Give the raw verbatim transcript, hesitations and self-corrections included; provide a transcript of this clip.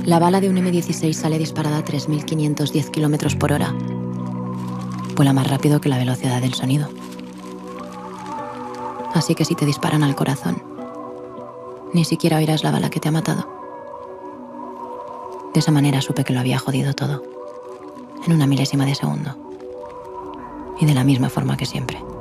La bala de un eme dieciséis sale disparada a tres mil quinientos diez kilómetros por hora. Vuela más rápido que la velocidad del sonido. Así que si te disparan al corazón, ni siquiera oirás la bala que te ha matado. De esa manera supe que lo había jodido todo, en una milésima de segundo. Y de la misma forma que siempre.